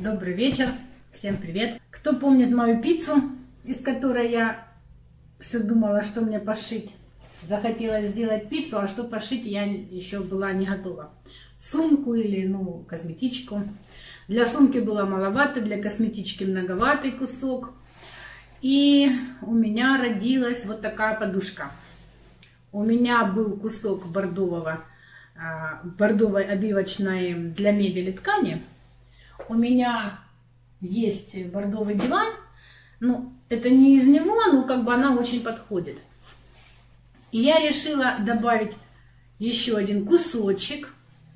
Добрый вечер, всем привет. Кто помнит мою пиццу, из которой я все думала, что мне пошить. Захотелось сделать пиццу, а что пошить я еще была не готова. Сумку или, косметичку. Для сумки было маловато, для косметички многоватый кусок. И у меня родилась вот такая подушка. У меня был кусок бордовой обивочной для мебели ткани. У меня есть бордовый диван, это не из него, но она очень подходит. И я решила добавить еще один кусочек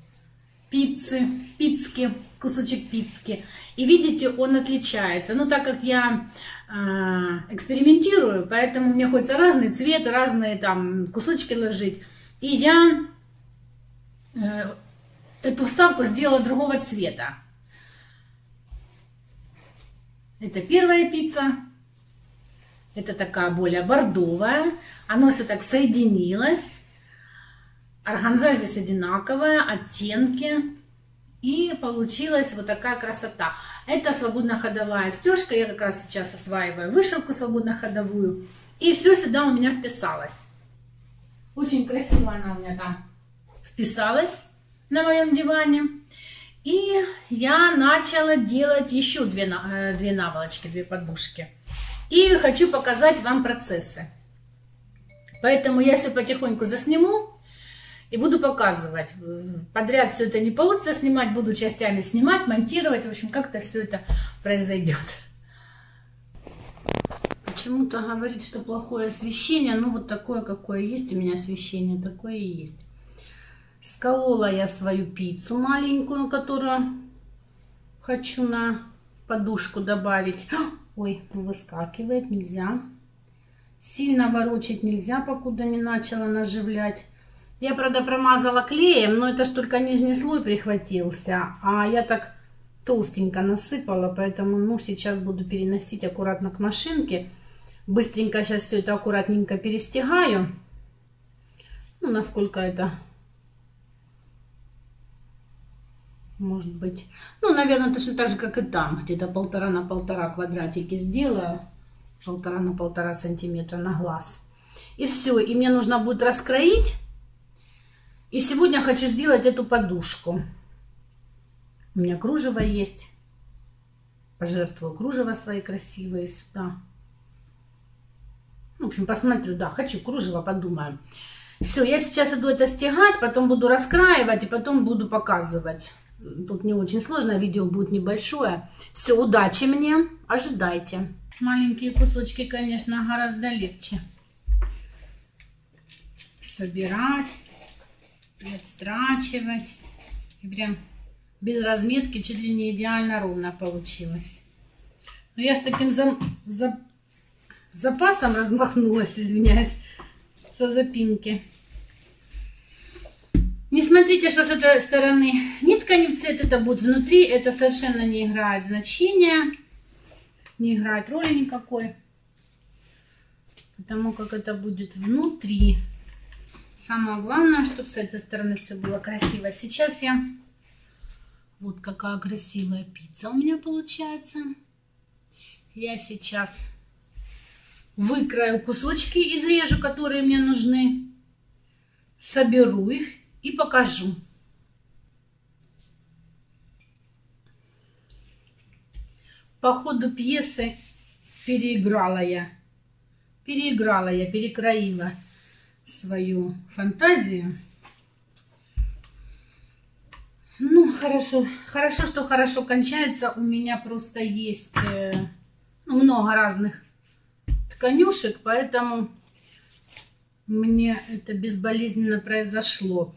кусочек пиццы. И видите, он отличается. Так как я экспериментирую, поэтому мне хочется разный цвет, разные там кусочки ложить. И я эту вставку сделала другого цвета. Это первая пицца. Это такая более бордовая. Оно все так соединилось. Органза здесь одинаковая, оттенки. И получилась вот такая красота. Это свободно-ходовая стежка. Я как раз сейчас осваиваю вышивку свободно-ходовую. И все сюда у меня вписалось. Очень красиво она у меня там вписалась на моем диване. И я начала делать еще две наволочки, две подушки. И хочу показать вам процессы. Поэтому я все потихоньку засниму и буду показывать. Подряд все это не получится снимать, буду частями снимать, монтировать. В общем, как-то все это произойдет. Почему-то говорит, что плохое освещение. Вот такое, какое есть у меня освещение, такое и есть. Сколола я свою пиццу маленькую, которую хочу на подушку добавить. Ой, выскакивает, нельзя. Сильно ворочать нельзя, покуда не начала наживлять. Я, правда, промазала клеем, но это ж только нижний слой прихватился. А я так толстенько насыпала, поэтому, сейчас буду переносить аккуратно к машинке. Быстренько сейчас все это аккуратненько перестигаю. Насколько это... Может быть, наверное, точно так же, как и там. Где-то 1,5 на 1,5 квадратики сделаю. 1,5 на 1,5 сантиметра на глаз. И все. И мне нужно будет раскроить. И сегодня хочу сделать эту подушку. У меня кружево есть. Пожертвую кружево свои красивые сюда. В общем, посмотрю. Да, хочу кружево, подумаю. Все, я сейчас иду это стягать, потом буду раскраивать и потом буду показывать. Тут не очень сложно, видео будет небольшое. Все, удачи мне, ожидайте. Маленькие кусочки, конечно, гораздо легче собирать, отстрачивать. И прям без разметки чуть ли не идеально ровно получилось. Но я с таким запасом размахнулась, извиняюсь, со запинки. Не смотрите, что с этой стороны нитка не в цвет, это будет внутри. Это совершенно не играет значения, не играет роли никакой. Потому как это будет внутри. Самое главное, чтобы с этой стороны все было красиво. Сейчас я... Вот какая красивая пицца у меня получается. Я сейчас выкрою кусочки, изрежу, которые мне нужны. Соберу их. И покажу. По ходу пьесы перекроила свою фантазию. Хорошо, что хорошо кончается. У меня просто есть много разных тканюшек, поэтому мне это безболезненно произошло.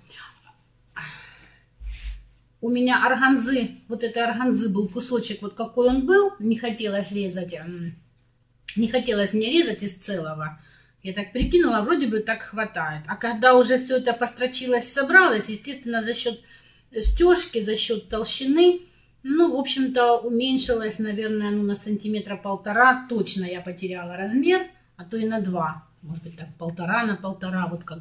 У меня органзы, вот этой органзы был кусочек, вот какой он был. Не хотелось резать, не хотелось мне резать из целого. Я так прикинула, вроде бы так хватает. А когда уже все это построчилось, собралось, естественно, за счет стежки, за счет толщины, в общем-то, уменьшилось, наверное, на 1,5 сантиметра. Точно я потеряла размер, а то и на 2. Может быть, так 1,5 на 1,5, вот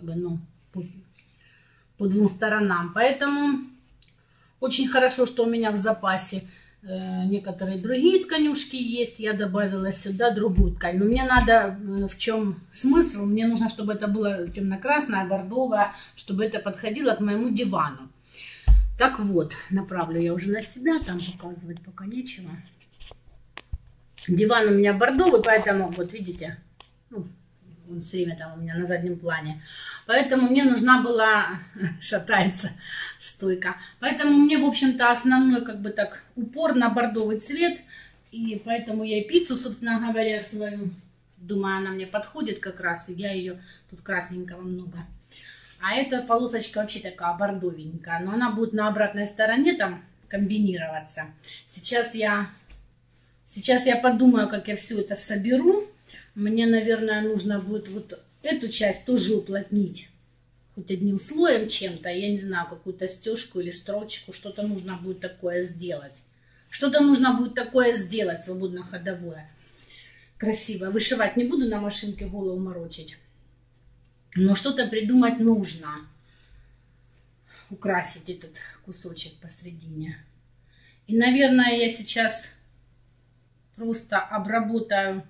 по двум сторонам. Поэтому очень хорошо, что у меня в запасе некоторые другие тканюшки есть. Я добавила сюда другую ткань. Но мне надо, в чем смысл? Мне нужно, чтобы это было темно-красное, бордовое, чтобы это подходило к моему дивану. Так вот, направлю я уже на себя, там показывать пока нечего. Диван у меня бордовый, поэтому, вот видите, ну, он все время там у меня на заднем плане. Поэтому мне нужна была, шатается стойка. Поэтому мне, в общем-то, основной, как бы так, упор на бордовый цвет. И поэтому я и пиццу, собственно говоря, свою, думаю, она мне подходит как раз. И я ее, тут красненького много. А эта полосочка вообще такая бордовенькая. Но она будет на обратной стороне там комбинироваться. Сейчас я подумаю, как я все это соберу. Мне, наверное, нужно будет вот эту часть тоже уплотнить. Хоть одним слоем чем-то. Я не знаю, какую-то стежку или строчку. Что-то нужно будет такое сделать. Что-то нужно будет такое сделать, свободно-ходовое. Красиво. Вышивать не буду на машинке, голову морочить. Но что-то придумать нужно. Украсить этот кусочек посредине. И, наверное, я сейчас просто обработаю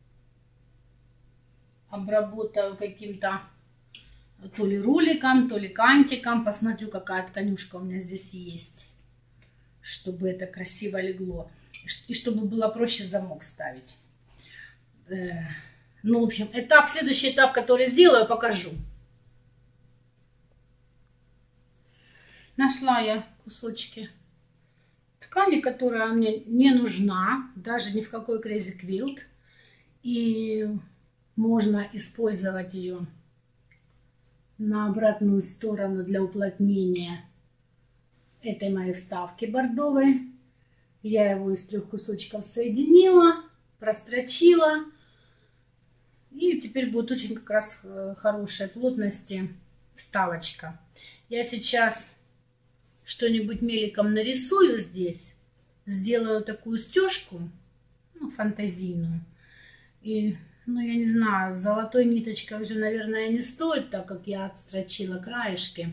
каким-то то ли роликом, то ли кантиком. Посмотрю, какая тканюшка у меня здесь есть, чтобы это красиво легло. И чтобы было проще замок ставить. Ну, в общем, следующий этап, который сделаю, покажу. Нашла я кусочки ткани, которая мне не нужна, даже ни в какой Crazy Quilt. И можно использовать ее на обратную сторону для уплотнения этой моей вставки бордовой. Я его из 3 кусочков соединила, прострочила. И теперь будет очень как раз хорошей плотности вставочка. Я сейчас что-нибудь меликом нарисую здесь. Сделаю такую стежку, ну, фантазийную. И, ну, я не знаю, с золотой ниточкой уже, наверное, не стоит, так как я отстрочила краешки.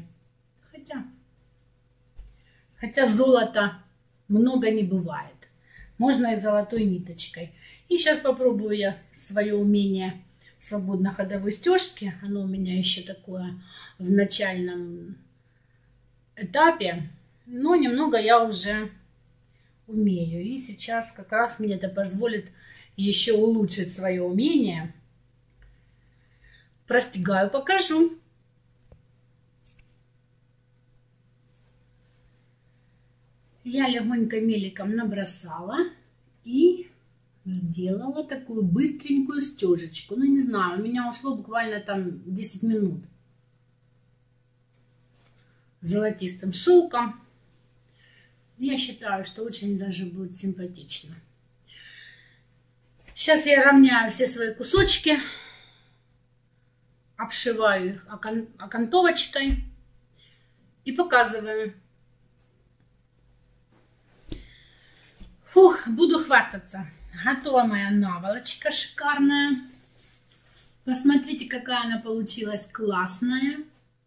Хотя золота много не бывает. Можно и золотой ниточкой. И сейчас попробую я свое умение свободно-ходовой стежки. Оно у меня еще такое в начальном этапе. Но немного я уже умею. И сейчас как раз мне это позволит еще улучшить свое умение. Простегаю, покажу. Я легонько меликом набросала и сделала такую быстренькую стежечку. Ну, не знаю, у меня ушло буквально там 10 минут. Золотистым шелком. Я считаю, что очень даже будет симпатично. Сейчас я равняю все свои кусочки. Обшиваю их окантовочкой. И показываю. Фух, буду хвастаться. Готова моя наволочка шикарная. Посмотрите, какая она получилась классная.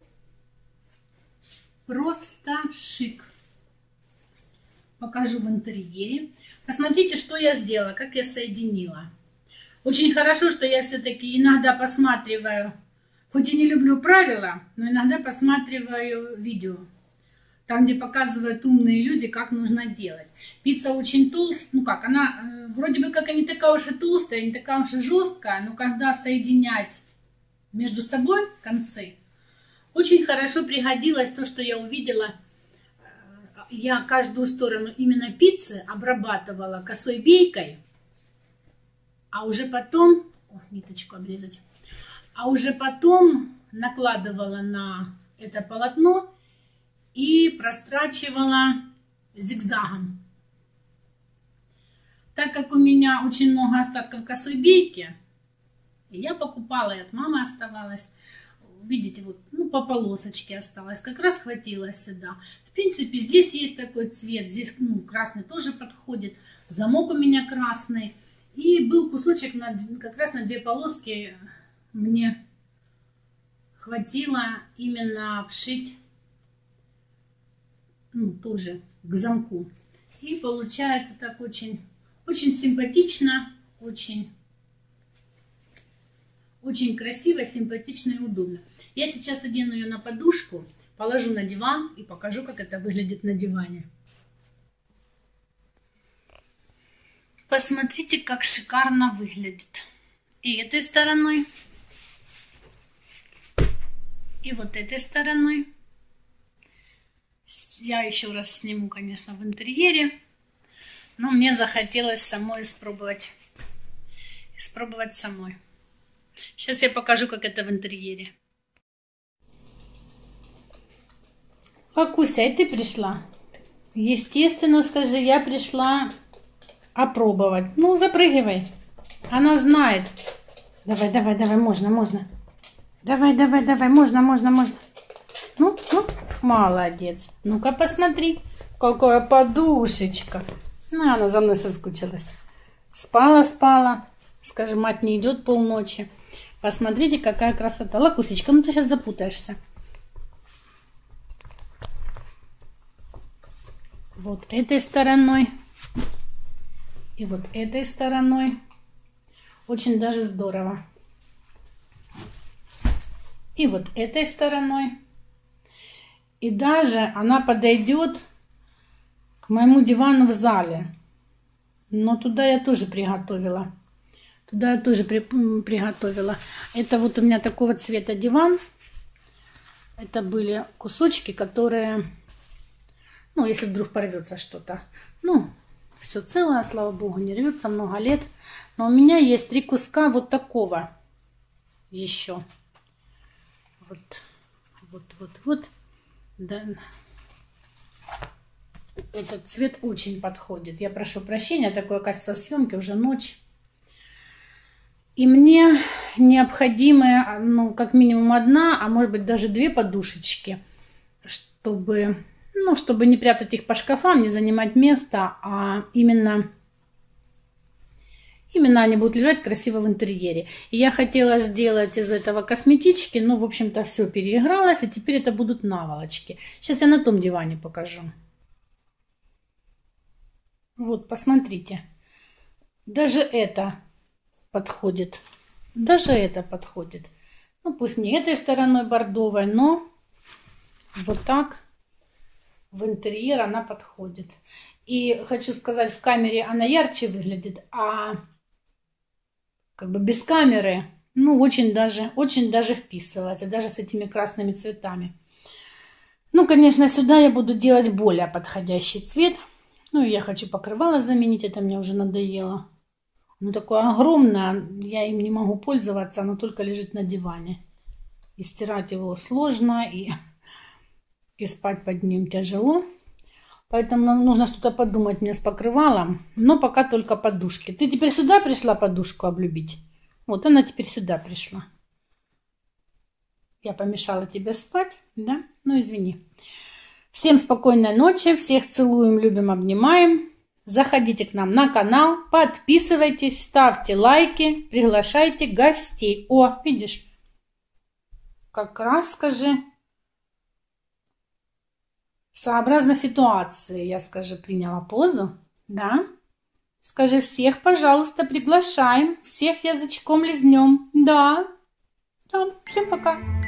Просто шик. Покажу в интерьере. Посмотрите, что я сделала, как я соединила. Очень хорошо, что я все-таки иногда посматриваю, хоть и не люблю правила, но иногда посматриваю видео. Там, где показывают умные люди, как нужно делать. Пицца очень толстая, ну как, она вроде бы как и не такая уж и толстая, не такая уж и жесткая, но когда соединять между собой концы, очень хорошо пригодилось то, что я увидела. Я каждую сторону именно пиццы обрабатывала косой бейкой, а уже потом, ниточку обрезать, а уже потом накладывала на это полотно и прострачивала зигзагом. Так как у меня очень много остатков косой бейки, я покупала, и от мамы оставалось, видите, вот, ну, по полосочке осталось, как раз хватило сюда. В принципе, здесь есть такой цвет, здесь, ну, красный тоже подходит, замок у меня красный. И был кусочек как раз на 2 полоски, мне хватило именно обшить, ну, тоже к замку. И получается так очень, очень симпатично, очень красиво, симпатично и удобно. Я сейчас одену ее на подушку, положу на диван и покажу, как это выглядит на диване. Посмотрите, как шикарно выглядит. И этой стороной, и вот этой стороной. Я еще раз сниму, конечно, в интерьере. Но мне захотелось самой испробовать. Испробовать самой. Сейчас я покажу, как это в интерьере. Лакуся, и ты пришла? Естественно, скажи, я пришла опробовать. Ну, запрыгивай. Она знает. Давай, давай, давай, можно, можно. Давай, давай, давай, можно, можно, можно. Ну, ну, молодец. Ну-ка, посмотри, какая подушечка. Ну, она за мной соскучилась. Спала, спала. Скажи, мать не идет полночи. Посмотрите, какая красота. Лакусечка, ну ты сейчас запутаешься. Вот этой стороной. И вот этой стороной. Очень даже здорово. И вот этой стороной. И даже она подойдет к моему дивану в зале. Но туда я тоже приготовила. Туда я тоже приготовила. Это вот у меня такого цвета диван. Это были кусочки, которые... Ну, если вдруг порвется что-то. Ну, все целое, слава богу, не рвется много лет. Но у меня есть 3 куска вот такого еще. Вот. Да. Этот цвет очень подходит. Я прошу прощения, такое качество съемки, уже ночь. И мне необходимы, ну, как минимум 1, а может быть даже 2 подушечки, чтобы, ну, чтобы не прятать их по шкафам, не занимать место, а именно они будут лежать красиво в интерьере. И я хотела сделать из этого косметички, но, в общем-то, все переигралось, и теперь это будут наволочки. Сейчас я на том диване покажу. Вот, посмотрите. Даже это подходит. Даже это подходит. Ну, пусть не этой стороной бордовой, но вот так в интерьер она подходит. И хочу сказать, в камере она ярче выглядит, а как бы без камеры, ну, очень даже вписывается, даже с этими красными цветами. Ну, конечно, сюда я буду делать более подходящий цвет. Ну, я хочу покрывало заменить, это мне уже надоело. Оно такое огромное, я им не могу пользоваться, оно только лежит на диване. И стирать его сложно, и спать под ним тяжело. Поэтому нам нужно что-то подумать мне с покрывалом. Но пока только подушки. Ты теперь сюда пришла подушку облюбить? Вот она теперь сюда пришла. Я помешала тебе спать, да? Ну, извини. Всем спокойной ночи. Всех целуем, любим, обнимаем. Заходите к нам на канал, подписывайтесь, ставьте лайки, приглашайте гостей. О, видишь, как раз, скажи, сообразно ситуации, я, скажи, приняла позу, да? Скажи, всех, пожалуйста, приглашаем, всех язычком лизнем. Да, всем пока.